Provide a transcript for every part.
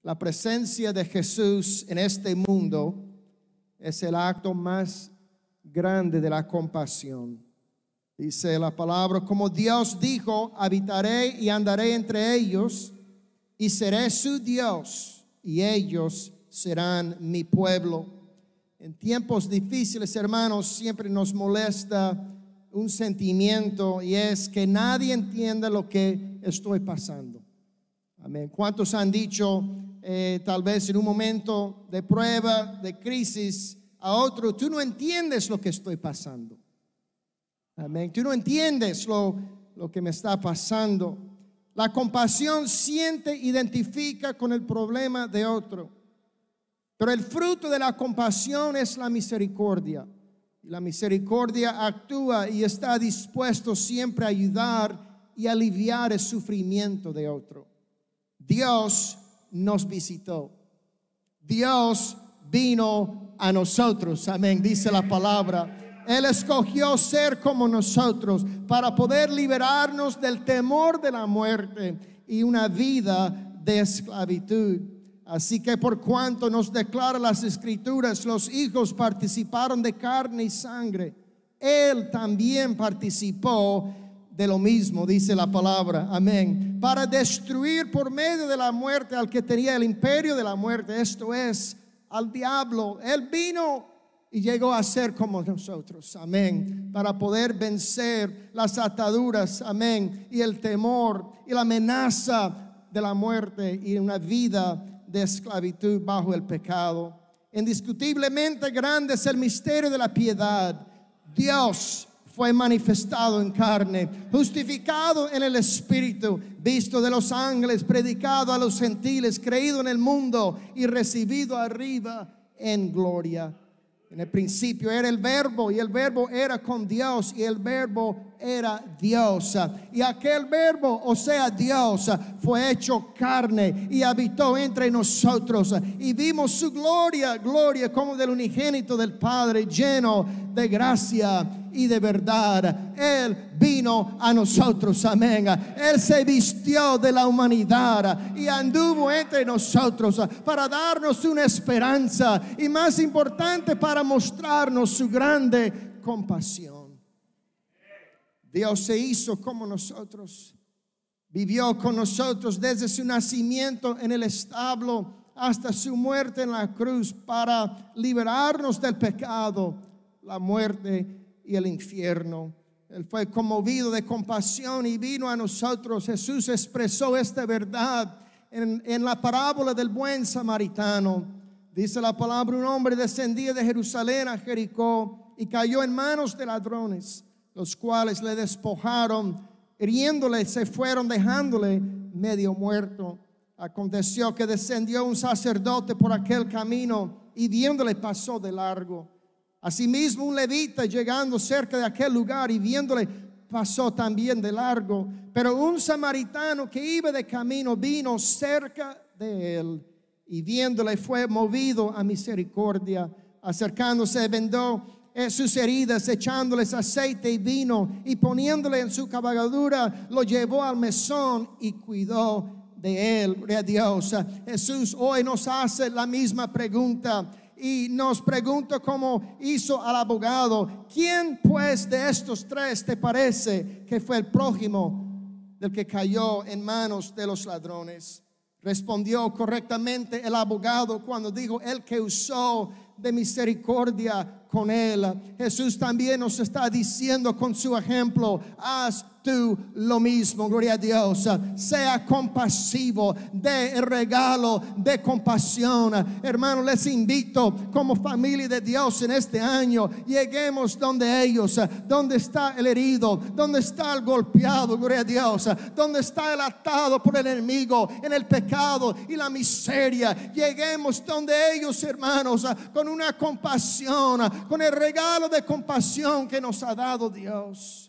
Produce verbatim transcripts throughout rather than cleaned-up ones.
La presencia de Jesús en este mundo es el acto más grande de la compasión. Dice la palabra, como Dios dijo, habitaré y andaré entre ellos y seré su Dios y ellos serán mi pueblo. En tiempos difíciles, hermanos, siempre nos molesta un sentimiento y es que nadie entienda lo que estoy pasando. Amén. ¿Cuántos han dicho eh, tal vez en un momento de prueba, de crisis, a otro, tú no entiendes lo que estoy pasando? Amén. Tú no entiendes lo, lo que me está pasando. La compasión siente, identifica con el problema de otro. Pero el fruto de la compasión es la misericordia. Y la misericordia actúa y está dispuesto siempre a ayudar y aliviar el sufrimiento de otro. Dios nos visitó. Dios vino a nosotros. Amén. Dice la palabra. Él escogió ser como nosotros para poder liberarnos del temor de la muerte y una vida de esclavitud. Así que por cuanto nos declara las Escrituras, los hijos participaron de carne y sangre, Él también participó de lo mismo, dice la palabra. Amén. Para destruir por medio de la muerte al que tenía el imperio de la muerte, esto es, al diablo. Él vino y llegó a ser como nosotros, amén, para poder vencer las ataduras, amén, y el temor y la amenaza de la muerte y una vida de esclavitud bajo el pecado. Indiscutiblemente grande es el misterio de la piedad. Dios fue manifestado en carne, justificado en el Espíritu, visto de los ángeles, predicado a los gentiles, creído en el mundo y recibido arriba en gloria. En el principio era el verbo y el verbo era con Dios y el verbo era Dios. Y aquel verbo, o sea Dios, fue hecho carne y habitó entre nosotros. Y vimos su gloria, gloria como del unigénito del Padre, lleno de gracia y de verdad. Él vino a nosotros, amén. Él se vistió de la humanidad y anduvo entre nosotros para darnos una esperanza y, más importante, para mostrarnos su grande compasión. Dios se hizo como nosotros, vivió con nosotros desde su nacimiento en el establo hasta su muerte en la cruz para liberarnos del pecado, la muerte y el infierno. Él fue conmovido de compasión y vino a nosotros. Jesús expresó esta verdad en, en la parábola del buen samaritano. Dice la palabra, un hombre descendía de Jerusalén a Jericó y cayó en manos de ladrones, los cuales le despojaron, hiriéndole, se fueron dejándole medio muerto. Aconteció que descendió un sacerdote por aquel camino y viéndole pasó de largo. Asimismo un levita, llegando cerca de aquel lugar y viéndole, pasó también de largo. Pero un samaritano que iba de camino vino cerca de él y viéndole fue movido a misericordia. Acercándose vendó sus heridas, echándoles aceite y vino y poniéndole en su cabalgadura, lo llevó al mesón y cuidó de él. Gloria a Dios. Jesús hoy nos hace la misma pregunta y nos pregunta como hizo al abogado: ¿quién pues de estos tres te parece que fue el prójimo del que cayó en manos de los ladrones? Respondió correctamente el abogado cuando dijo: el que usó de misericordia con él. Jesús también nos está diciendo con su ejemplo: haz tú lo mismo. Gloria a Dios. Sea compasivo, dé el regalo de compasión. Hermano, les invito como familia de Dios en este año, lleguemos donde ellos, donde está el herido, donde está el golpeado, gloria a Dios, donde está el atado por el enemigo en el pecado y la miseria. Lleguemos donde ellos, hermanos, con una compasión, con el regalo de compasión que nos ha dado Dios.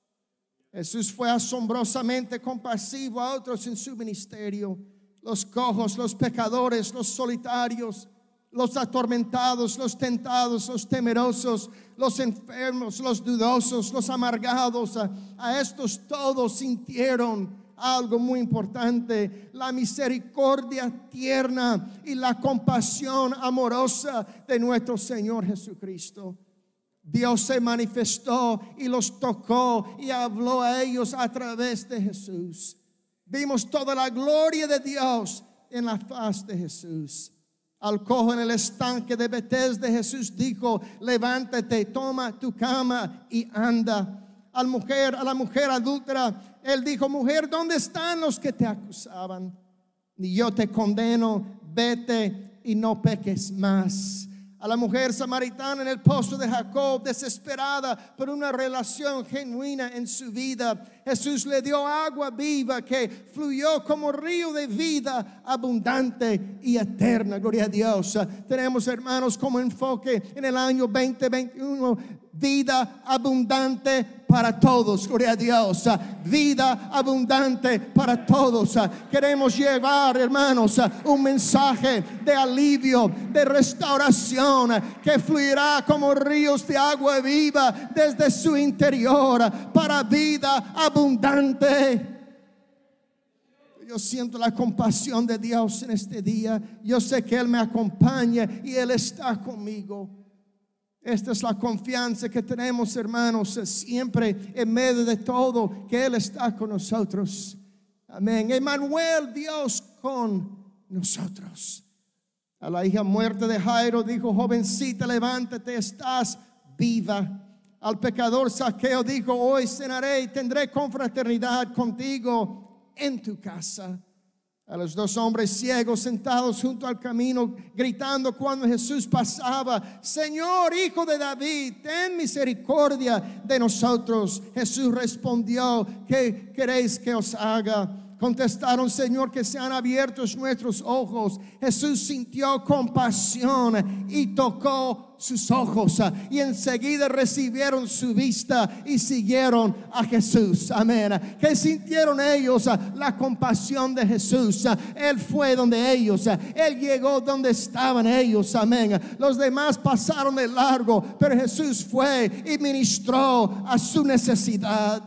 Jesús fue asombrosamente compasivo a otros en su ministerio: los cojos, los pecadores, los solitarios, los atormentados, los tentados, los temerosos, los enfermos, los dudosos, los amargados. A, a estos todos sintieron algo muy importante: la misericordia tierna y la compasión amorosa de nuestro Señor Jesucristo. Dios se manifestó y los tocó y habló a ellos a través de Jesús. Vimos toda la gloria de Dios en la faz de Jesús. Al cojo en el estanque de Betesda, Jesús dijo: levántate, toma tu cama y anda. Al mujer, a la mujer adúltera, Él dijo: mujer, ¿dónde están los que te acusaban? Ni yo te condeno, vete y no peques más. A la mujer samaritana en el pozo de Jacob, desesperada por una relación genuina en su vida, Jesús le dio agua viva que fluyó como río de vida abundante y eterna. Gloria a Dios. Tenemos, hermanos, como enfoque en el año veinte veintiuno: vida abundante para todos. Gloria a Dios. Vida abundante para todos. Queremos llevar, hermanos, un mensaje de alivio, de restauración, que fluirá como ríos de agua viva desde su interior para vida abundante. Yo siento la compasión de Dios en este día. Yo sé que Él me acompaña y Él está conmigo. Esta es la confianza que tenemos, hermanos, siempre en medio de todo, que Él está con nosotros. Amén. Emmanuel, Dios con nosotros. A la hija muerta de Jairo dijo: jovencita, levántate, estás viva. Al pecador Zaqueo dijo: hoy cenaré y tendré confraternidad contigo en tu casa. A los dos hombres ciegos sentados junto al camino, gritando cuando Jesús pasaba: Señor, Hijo de David, ten misericordia de nosotros. Jesús respondió: ¿qué queréis que os haga? Contestaron: Señor, que sean abiertos nuestros ojos. Jesús sintió compasión y tocó sus ojos, y enseguida recibieron su vista y siguieron a Jesús. Amén. ¿Qué sintieron ellos? La compasión de Jesús. Él fue donde ellos, Él llegó donde estaban ellos. Amén. Los demás pasaron de largo, pero Jesús fue y ministró a su necesidad.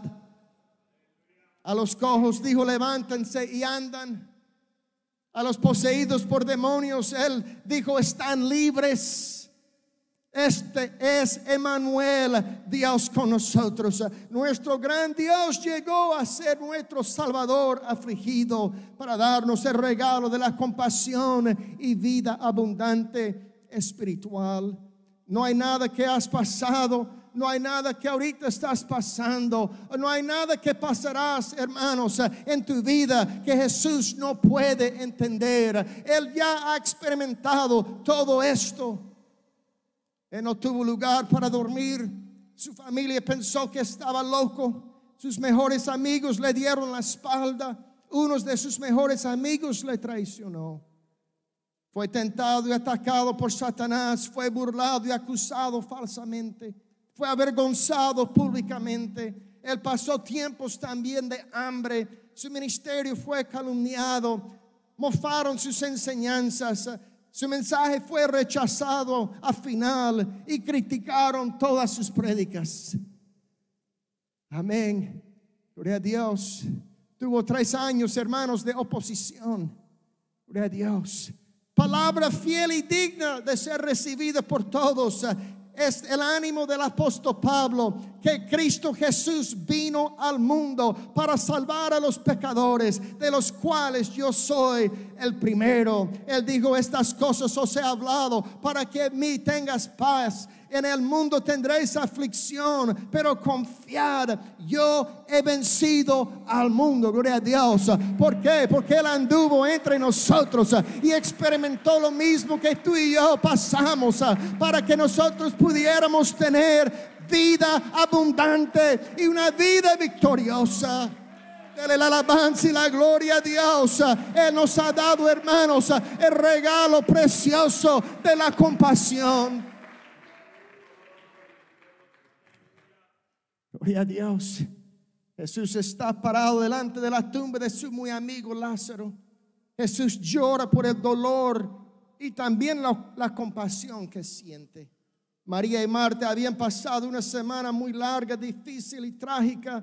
A los cojos dijo: levántense y andan. A los poseídos por demonios Él dijo: están libres. Este es Emmanuel, Dios con nosotros. Nuestro gran Dios llegó a ser nuestro Salvador afligido, para darnos el regalo de la compasión y vida abundante espiritual. No hay nada que has pasado, no hay nada que ahorita estás pasando, no hay nada que pasarás, hermanos, en tu vida que Jesús no puede entender. Él ya ha experimentado todo esto. Él no tuvo lugar para dormir. Su familia pensó que estaba loco. Sus mejores amigos le dieron la espalda. Uno de sus mejores amigos le traicionó. Fue tentado y atacado por Satanás. Fue burlado y acusado falsamente. Fue avergonzado públicamente. Él pasó tiempos también de hambre. Su ministerio fue calumniado. Mofaron sus enseñanzas. Su mensaje fue rechazado al final y criticaron todas sus prédicas. Amén. Gloria a Dios. Tuvo tres años, hermanos, de oposición. Gloria a Dios. Palabra fiel y digna de ser recibida por todos. Es el ánimo del apóstol Pablo, que Cristo Jesús vino al mundo para salvar a los pecadores, de los cuales yo soy el primero. Él dijo: estas cosas os he hablado para que en mí tengas paz. En el mundo tendréis aflicción, pero confiad, yo he vencido al mundo. Gloria a Dios. ¿Por qué? Porque Él anduvo entre nosotros y experimentó lo mismo que tú y yo pasamos, para que nosotros pudiéramos tener vida abundante y una vida victoriosa. Dele la alabanza y la gloria a Dios. Él nos ha dado, hermanos, el regalo precioso de la compasión. Gloria a Dios. Jesús está parado delante de la tumba de su muy amigo Lázaro. Jesús llora por el dolor y también la, la compasión que siente. María y Marta habían pasado una semana muy larga, difícil y trágica,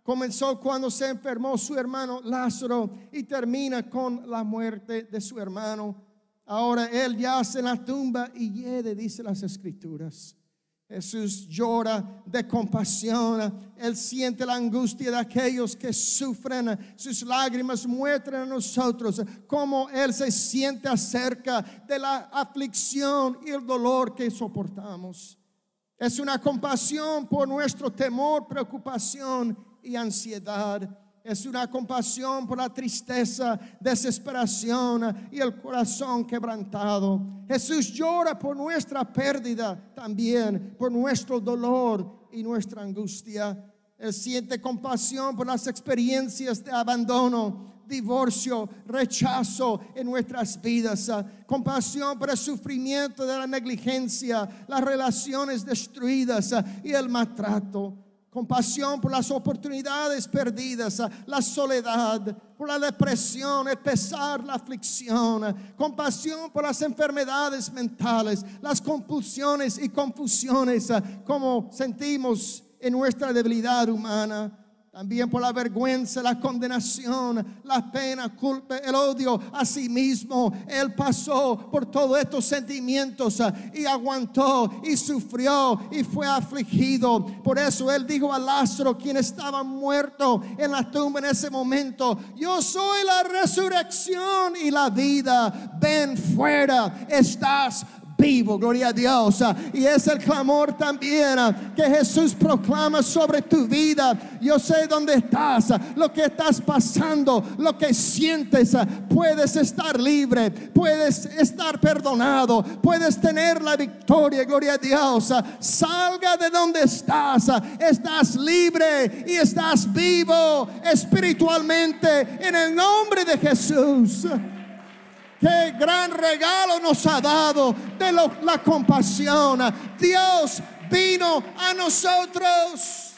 Comenzó cuando se enfermó su hermano Lázaro y termina con la muerte de su hermano. Ahora él yace en la tumba y hiede, dice las Escrituras. Jesús llora de compasión. Él siente la angustia de aquellos que sufren. Sus lágrimas muestran a nosotros cómo Él se siente acerca de la aflicción y el dolor que soportamos. Es una compasión por nuestro temor, preocupación y ansiedad. Es una compasión por la tristeza, desesperación y el corazón quebrantado. Jesús llora por nuestra pérdida también, por nuestro dolor y nuestra angustia. Él siente compasión por las experiencias de abandono, divorcio, rechazo en nuestras vidas. Compasión por el sufrimiento de la negligencia, las relaciones destruidas y el maltrato. Compasión por las oportunidades perdidas, la soledad, por la depresión, el pesar, la aflicción. Compasión por las enfermedades mentales, las compulsiones y confusiones, como sentimos en nuestra debilidad humana. También por la vergüenza, la condenación, la pena, culpa, el odio a sí mismo. Él pasó por todos estos sentimientos y aguantó y sufrió y fue afligido. Por eso Él dijo a Lázaro, quien estaba muerto en la tumba en ese momento: yo soy la resurrección y la vida. Ven fuera, estás vivo, gloria a Dios. Y es el clamor también que Jesús proclama sobre tu vida. Yo sé dónde estás, lo que estás pasando, lo que sientes. Puedes estar libre, puedes estar perdonado, puedes tener la victoria, gloria a Dios. Salga de donde estás, estás libre y estás vivo espiritualmente en el nombre de Jesús. Qué gran regalo nos ha dado de lo, la compasión. Dios vino a nosotros.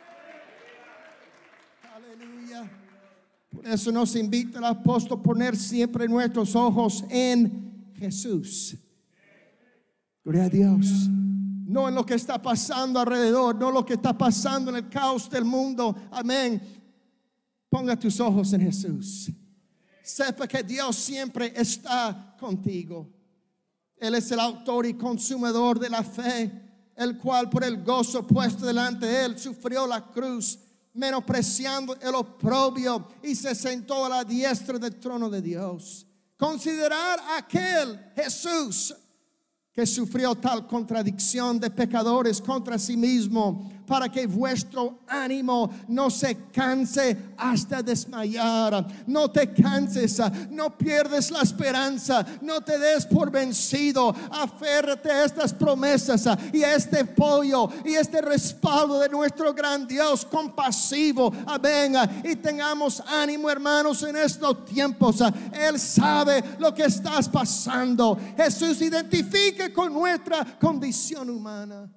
Aleluya. Por eso nos invita el apóstol a poner siempre nuestros ojos en Jesús. Gloria a Dios. No en lo que está pasando alrededor, no lo que está pasando en el caos del mundo. Amén. Ponga tus ojos en Jesús. Sepa que Dios siempre está contigo. Él es el autor y consumador de la fe, el cual por el gozo puesto delante de Él sufrió la cruz, menospreciando el oprobio, y se sentó a la diestra del trono de Dios. Considerar a aquel Jesús que sufrió tal contradicción de pecadores contra sí mismo, para que vuestro ánimo no se canse hasta desmayar. No te canses, no pierdes la esperanza, no te des por vencido. Aférrate a estas promesas y a este apoyo y este respaldo de nuestro gran Dios compasivo. Amén. Y tengamos ánimo, hermanos, en estos tiempos. Él sabe lo que estás pasando. Jesús identifica con nuestra condición humana.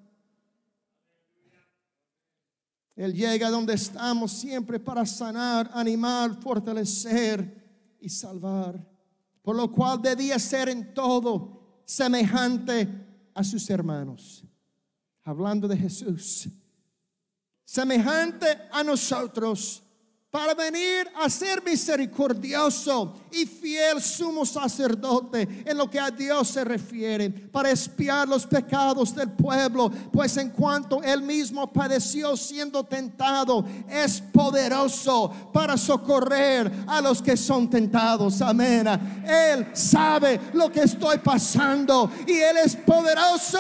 Él llega donde estamos siempre para sanar, animar, fortalecer y salvar. Por lo cual debía ser en todo semejante a sus hermanos. Hablando de Jesús. Semejante a nosotros, para venir a ser misericordioso y fiel sumo sacerdote en lo que a Dios se refiere, para expiar los pecados del pueblo, pues en cuanto Él mismo padeció siendo tentado, es poderoso para socorrer a los que son tentados. Amén. Él sabe lo que estoy pasando y Él es poderoso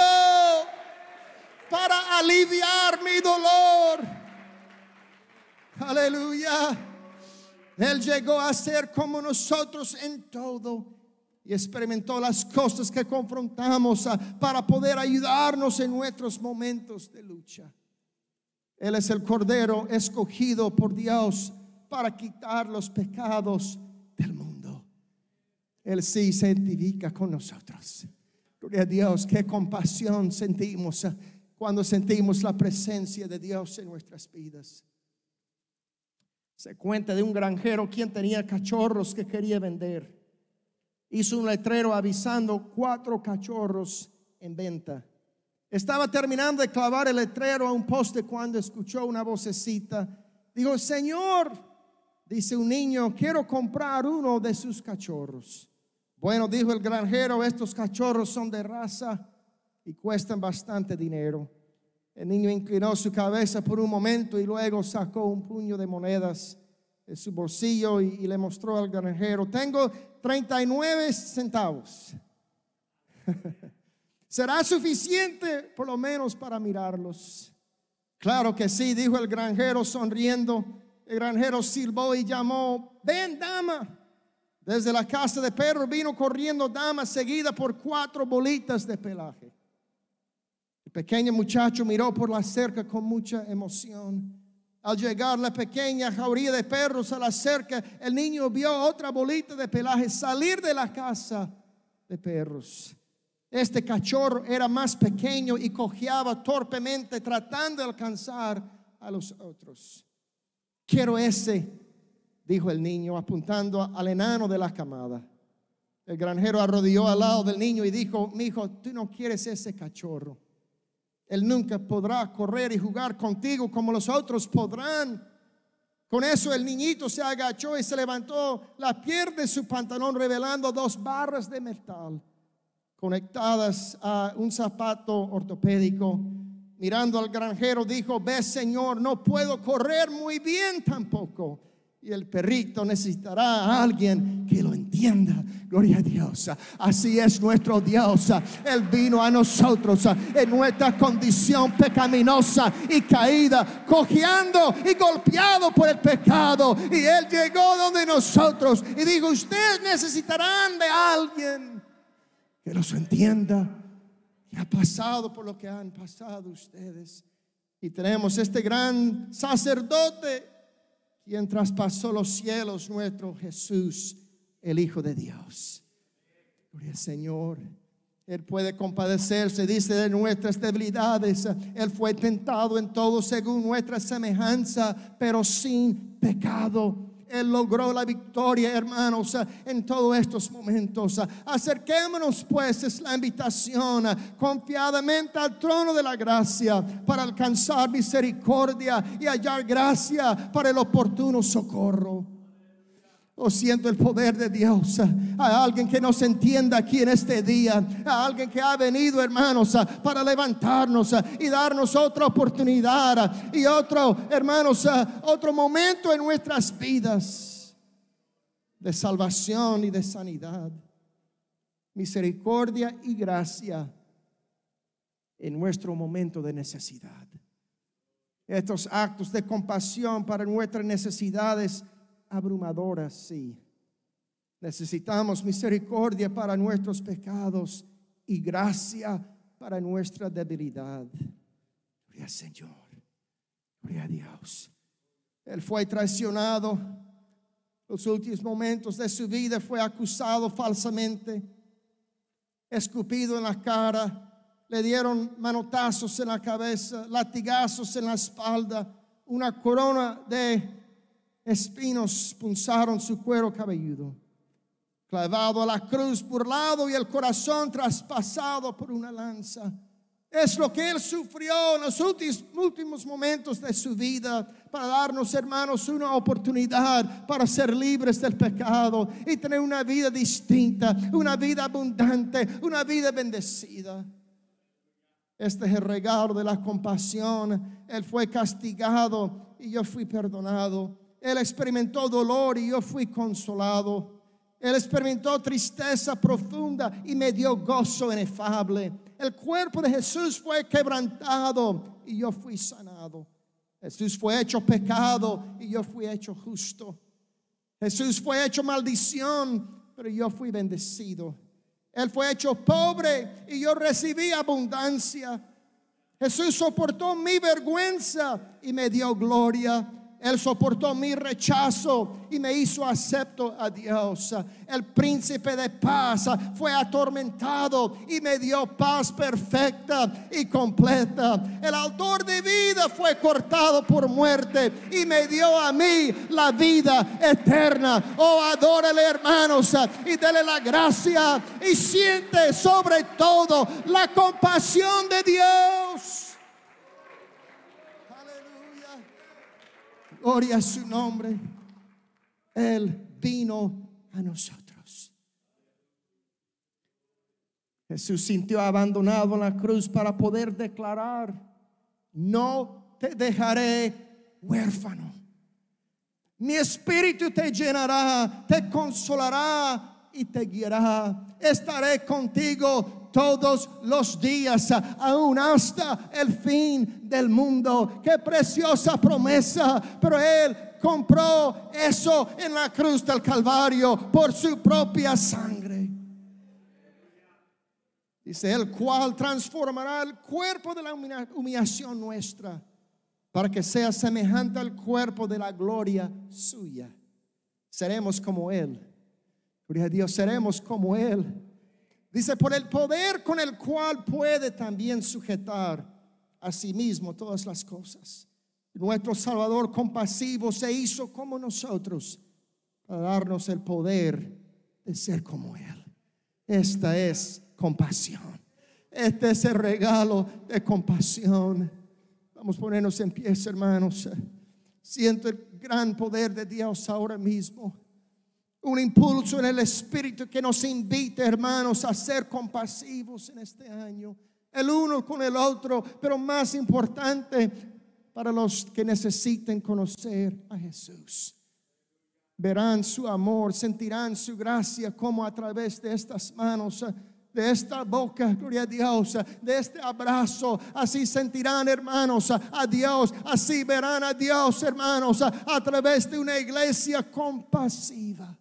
para aliviar mi dolor. Aleluya. Él llegó a ser como nosotros en todo y experimentó las cosas que confrontamos para poder ayudarnos en nuestros momentos de lucha. Él es el Cordero escogido por Dios para quitar los pecados del mundo. Él sí se identifica con nosotros. Gloria a Dios. Qué compasión sentimos cuando sentimos la presencia de Dios en nuestras vidas. Se cuenta de un granjero quien tenía cachorros que quería vender. Hizo un letrero avisando cuatro cachorros en venta. Estaba terminando de clavar el letrero a un poste cuando escuchó una vocecita Dijo, Señor, dice un niño, quiero comprar uno de sus cachorros. Bueno, dijo el granjero, estos cachorros son de raza y cuestan bastante dinero. El niño inclinó su cabeza por un momento y luego sacó un puño de monedas de su bolsillo y, y le mostró al granjero, tengo treinta y nueve centavos. ¿Será suficiente por lo menos para mirarlos? Claro que sí, dijo el granjero sonriendo. El granjero silbó y llamó, ven dama. Desde la casa de perro vino corriendo dama seguida por cuatro bolitas de pelaje. El pequeño muchacho miró por la cerca con mucha emoción. Al llegar la pequeña jauría de perros a la cerca, el niño vio otra bolita de pelaje salir de la casa de perros. Este cachorro era más pequeño y cojeaba torpemente tratando de alcanzar a los otros. Quiero ese, dijo el niño apuntando al enano de la camada. El granjero arrodilló al lado del niño y dijo, mi hijo, tú no quieres ese cachorro. Él nunca podrá correr y jugar contigo como los otros podrán. Con eso el niñito se agachó y se levantó la piel de su pantalón revelando dos barras de metal conectadas a un zapato ortopédico. Mirando al granjero dijo, ves Señor, no puedo correr muy bien tampoco. Y el perrito necesitará a alguien que lo entienda. Gloria a Dios. Así es nuestro Dios. Él vino a nosotros en nuestra condición pecaminosa y caída, cojeando y golpeado por el pecado. Y Él llegó donde nosotros y dijo, ustedes necesitarán de alguien que los entienda, que ha pasado por lo que han pasado ustedes. Y tenemos este gran sacerdote quien traspasó los cielos, nuestro Jesús, el Hijo de Dios. Gloria al Señor. Él puede compadecerse, dice, de nuestras debilidades. Él fue tentado en todo según nuestra semejanza, pero sin pecado. Él logró la victoria, hermanos, en todos estos momentos. Acerquémonos pues, es la invitación, confiadamente al trono de la gracia para alcanzar misericordia y hallar gracia para el oportuno socorro. Oh, siento el poder de Dios. Hay alguien que nos entienda aquí en este día. Hay alguien que ha venido, hermanos, para levantarnos y darnos otra oportunidad y otro, hermanos, otro momento en nuestras vidas de salvación y de sanidad, misericordia y gracia en nuestro momento de necesidad. Estos actos de compasión para nuestras necesidades abrumadoras, sí. Necesitamos misericordia para nuestros pecados y gracia para nuestra debilidad. Gloria al Señor. Gloria a Dios. Él fue traicionado. Los últimos momentos de su vida fue acusado falsamente, escupido en la cara, le dieron manotazos en la cabeza, latigazos en la espalda, una corona de espinos punzaron su cuero cabelludo, clavado a la cruz, burlado y el corazón traspasado por una lanza. Es lo que Él sufrió en los últimos, últimos momentos de su vida para darnos, hermanos, una oportunidad para ser libres del pecado y tener una vida distinta, una vida abundante, una vida bendecida. Este es el regalo de la compasión. Él fue castigado y yo fui perdonado. Él experimentó dolor y yo fui consolado. Él experimentó tristeza profunda y me dio gozo inefable. El cuerpo de Jesús fue quebrantado y yo fui sanado. Jesús fue hecho pecado y yo fui hecho justo. Jesús fue hecho maldición, pero yo fui bendecido. Él fue hecho pobre y yo recibí abundancia. Jesús soportó mi vergüenza y me dio gloria. Él soportó mi rechazo y me hizo acepto a Dios. El príncipe de paz fue atormentado y me dio paz perfecta y completa. El autor de vida fue cortado por muerte y me dio a mí la vida eterna. Oh, adórale, hermanos, y dele la gracia y siente sobre todo la compasión de Dios. Gloria a su nombre. Él vino a nosotros. Jesús sintió abandonado en la cruz para poder declarar: no te dejaré huérfano. Mi espíritu te llenará, te consolará y te guiará. Estaré contigo todos los días, aún hasta el fin del mundo. Qué preciosa promesa. Pero Él compró eso en la cruz del Calvario por su propia sangre. Dice: el cual transformará el cuerpo de la humillación nuestra, para que sea semejante al cuerpo de la gloria suya. Seremos como Él. Gloria a Dios, seremos como Él. Dice: por el poder con el cual puede también sujetar a sí mismo todas las cosas. Nuestro Salvador compasivo se hizo como nosotros, para darnos el poder de ser como Él. Esta es compasión. Este es el regalo de compasión. Vamos a ponernos en pie, hermanos. Siento el gran poder de Dios ahora mismo. Un impulso en el Espíritu que nos invita, hermanos, a ser compasivos en este año, el uno con el otro, pero más importante, para los que necesiten conocer a Jesús. Verán su amor, sentirán su gracia, como a través de estas manos, de esta boca, gloria a Dios, de este abrazo, así sentirán, hermanos, a Dios. Así verán a Dios, hermanos, a través de una iglesia compasiva.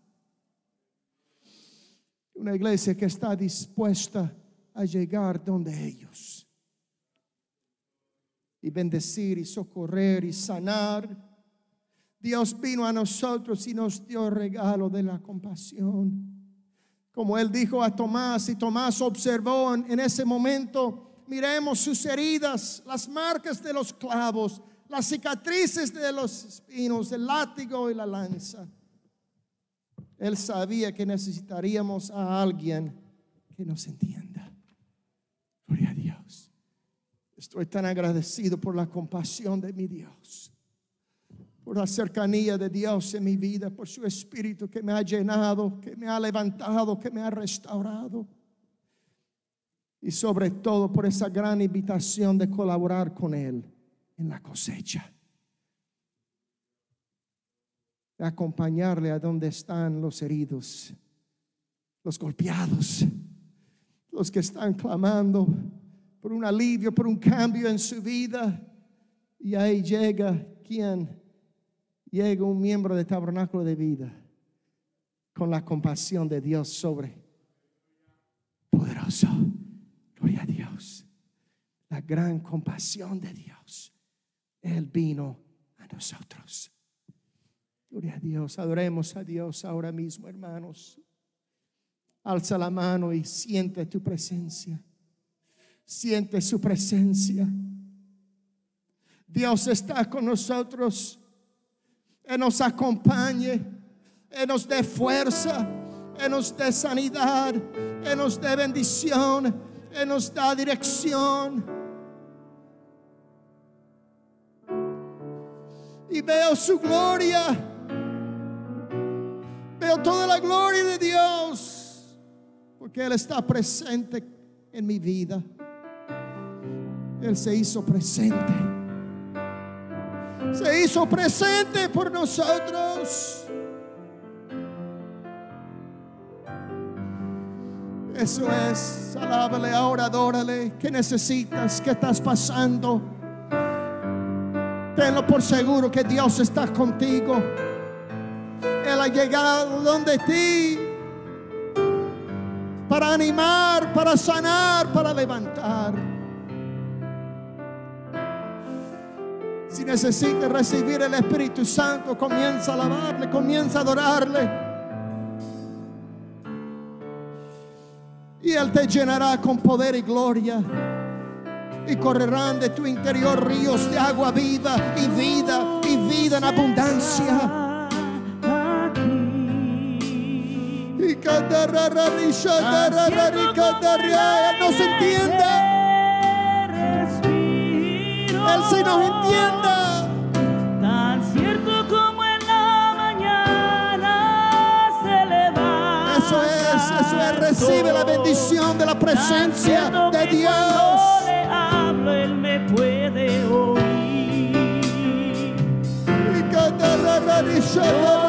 Una iglesia que está dispuesta a llegar donde ellos y bendecir y socorrer y sanar. Dios vino a nosotros y nos dio el regalo de la compasión. Como Él dijo a Tomás, y Tomás observó en, en ese momento: miremos sus heridas, las marcas de los clavos, las cicatrices de los espinos, el látigo y la lanza. Él sabía que necesitaríamos a alguien que nos entienda. Gloria a Dios. Estoy tan agradecido por la compasión de mi Dios, por la cercanía de Dios en mi vida, por su Espíritu que me ha llenado, que me ha levantado, que me ha restaurado. Y sobre todo por esa gran invitación de colaborar con Él en la cosecha. De acompañarle a donde están los heridos, los golpeados, los que están clamando por un alivio, por un cambio en su vida. Y ahí llega quien llega un miembro del tabernáculo de vida con la compasión de Dios sobre poderoso. Gloria a Dios. La gran compasión de Dios. Él vino a nosotros. Gloria a Dios. Adoremos a Dios ahora mismo, hermanos. Alza la mano y siente tu presencia. Siente su presencia. Dios está con nosotros. Él nos acompañe, Él nos dé fuerza, Él nos dé sanidad, Él nos dé bendición, Él nos da dirección. Y veo su gloria, veo toda la gloria de Dios, porque Él está presente en mi vida. Él se hizo presente. Se hizo presente por nosotros. Eso es. Alábale ahora, adórale. ¿Qué necesitas? ¿Qué estás pasando? Tenlo por seguro que Dios está contigo. Él ha llegado donde ti para animar, para sanar, para levantar. Si necesitas recibir el Espíritu Santo, comienza a alabarle, comienza a adorarle. Y Él te llenará con poder y gloria. Y correrán de tu interior ríos de agua viva y vida y vida en abundancia. Y cantará, Él nos entiende. Él sí nos entienda. Tan cierto Eso es, recibe la bendición de la presencia de Dios. Cuando le hablo, Él me puede oír. Y cada